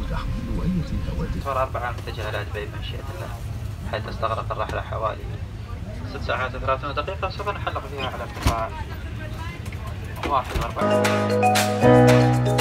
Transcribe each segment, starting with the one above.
تحمل أي هواتف. صار 4 متجهة إلى دبي بمشيئة الله، حيث تستغرق الرحلة حوالي 6 ساعات و30 دقيقة. سوف نحلق فيها على ارتفاع 41.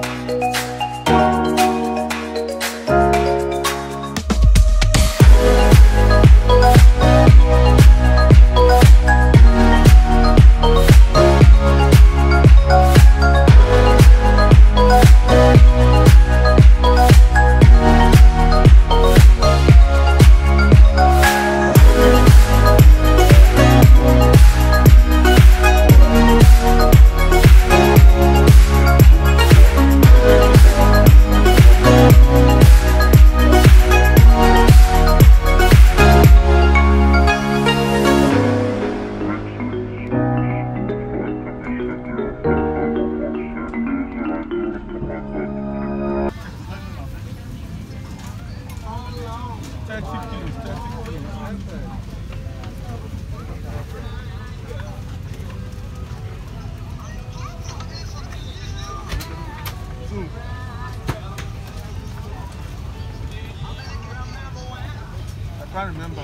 I can't remember.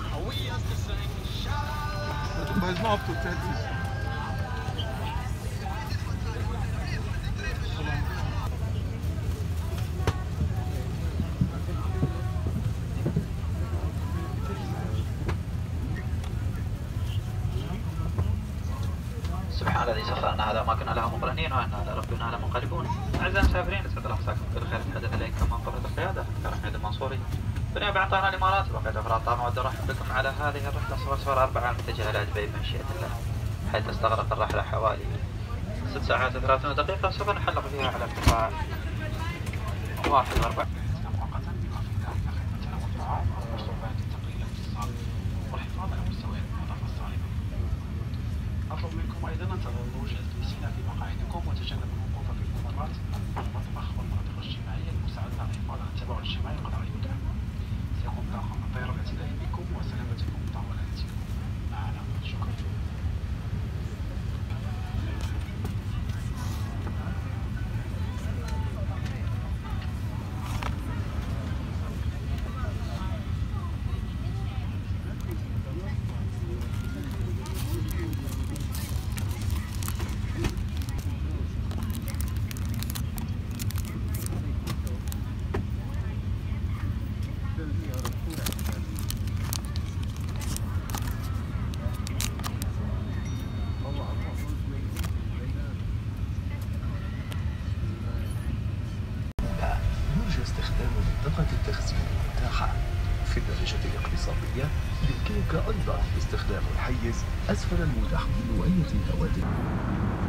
But it's not up to 30. سبحان الذي سخر لنا هذا ما كنا له مقرنين وإنا إلى ربنا لمنقلبون. أعزائي المسافرين، يسعد الله مساكم بالخير. تحدث إليكم من طرف القيادة كرحمد المنصوري بنيابة عن طيران الإمارات. وقد أفراد طعم ود أرحب بكم على هذه الرحلة صفر 4 متجهة إلى دبي بمشيئة الله، حيث تستغرق الرحلة حوالي 6 ساعات و30 دقيقة. سوف نحلق فيها على ارتفاع 41. أطلب منكم أيضا أن تظلوا جالسين في مقاعدكم وتجنبوا الوقوف في الممرات والمطبخ والمناطق الاجتماعية المساعدة على الحفاظ على التباعد الاجتماعي قدر الإمكان. سيقوم طاقم الطيران بالاعتناء بكم وسلامتكم طوال رحلتكم معنا. شكرا. استخدام منطقة التخزين المتاحة. في الدرجة الاقتصادية يمكنك أيضا استخدام الحيز أسفل المتحمل أي هواتف.